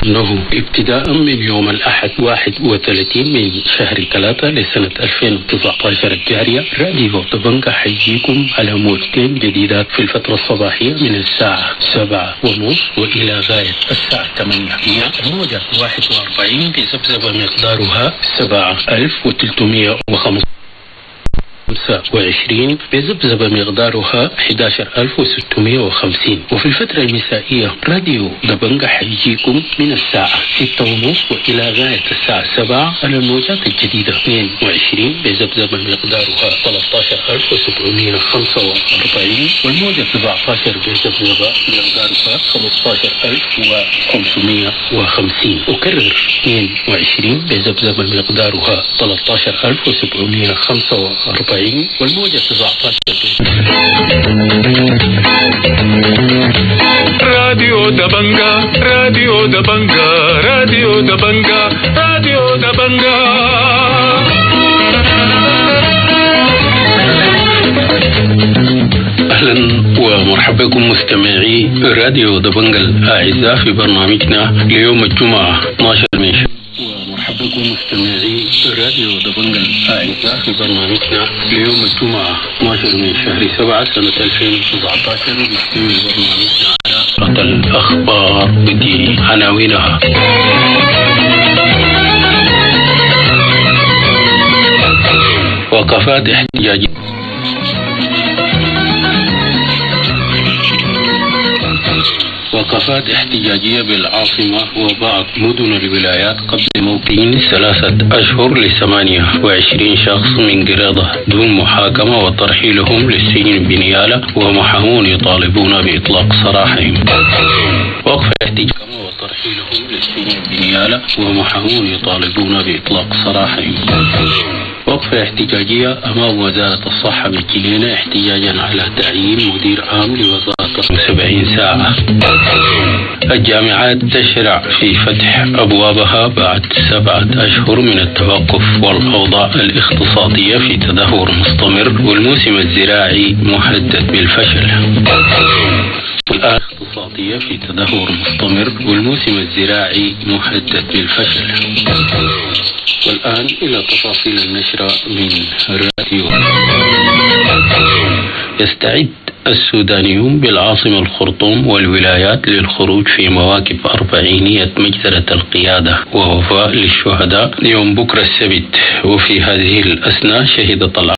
أنه ابتداء من يوم الأحد 31 من شهر 3 لسنة 2019 الجارية، راديو دبنجة حيجيكم على موجتين جديدات في الفترة الصباحية من الساعة 7:30 وإلى غاية الساعة 8. هي الموجة 41 بذبذبة مقدارها 7325 بذبذبة مقدارها 11650. وفي الفترة المسائية راديو دبنجة حيجيكم من الساعة 6:30 وإلى غاية الساعة 7 على الموجات الجديدة 22 بذبذبة مقدارها 13745 والموجة 17 بذبذبة مقدارها 15550. أكرر 22 بذبذبة مقدارها 13745 والموجة 17. راديو دبنجة راديو دبنجة راديو دبنجة راديو دبنجة. أهلا ومرحبا بكم مستمعي راديو دبنجة الأعزاء في برنامجنا ليوم الجمعة 12 من شهر. مرحبا بكم مستمعي راديو دبنجة الأعزاء في برنامجنا ليوم الجمعة 12 من شهر 7 سنة 2019. وبيحتوي برنامجنا على الأخبار ودي عناوينها. وقفات احتجاجية وقفات احتجاجية بالعاصمة وبعض مدن الولايات قبل موقعين 3 أشهر ل28 شخص من قرادة دون محاكمة وترحيلهم للسجن بنيالة، ومحامون يطالبون بإطلاق سراحهم. وقف احتجاجية وترحيلهم للسجن بنيالة ومحامون يطالبون بإطلاق سراحهم. وقفة احتجاجية أمام وزارة الصحة بالجنينة احتجاجا على تعيين مدير عام لوزارة 70 ساعة. الجامعات تشرع في فتح أبوابها بعد 7 أشهر من التوقف، والأوضاع الاقتصادية في تدهور مستمر، والموسم الزراعي مهدد بالفشل. الاقتصادية في تدهور مستمر والموسم الزراعي مهدد بالفشل. والآن إلى تفاصيل النشرة من راديو. يستعد السودانيون بالعاصمة الخرطوم والولايات للخروج في مواكب 40 مجزرة القيادة ووفاء للشهداء يوم بكرة السبت. وفي هذه الأثناء شهدت